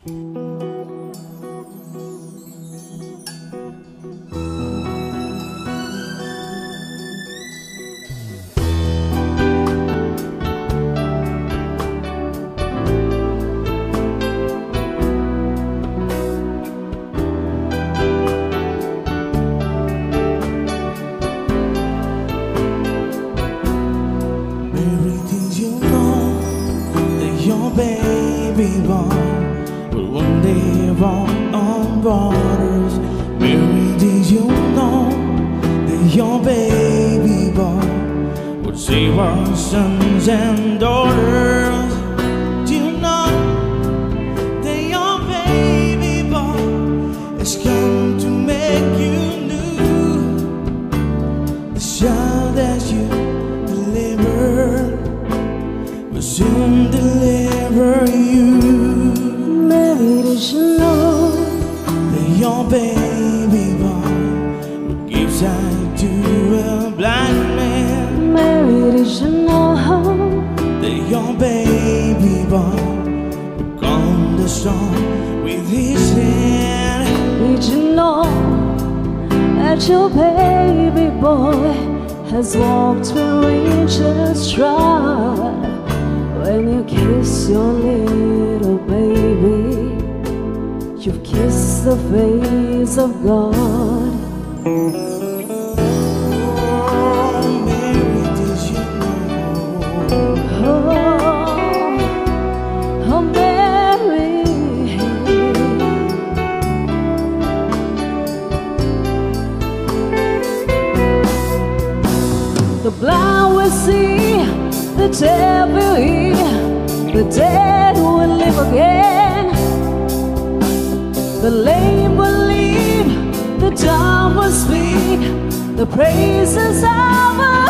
Baby boy will one day walk on waters. Mary, did you know that your baby boy would save our sons and daughters? Do you know that your baby boy has come to make you new? The child that you delivered will soon deliver you. Mary, did you know that your baby boy will give sight to a blind man? Mary, did you know that your baby boy will calm the storm with his hand? Did you know that your baby boy has walked where angels trod? When you kiss your little baby, you've kissed the face of God. Oh, Mary, did you know? Oh, Mary. The blind will see, the dead will hear, the dead will live again. The lame will leap, the dumb will speak, the praises of our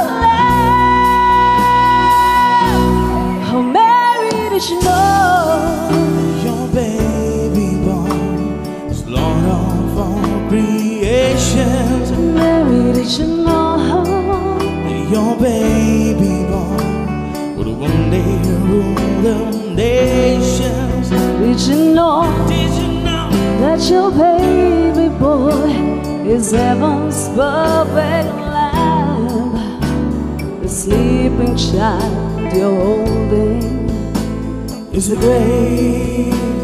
Lamb. Oh, Mary, did you know your baby boy is Lord of all creations? Mary, did you know that your baby boy would one day rule the nations? Did you know that your baby boy is heaven's perfect lamb? The sleeping child you're holding is the great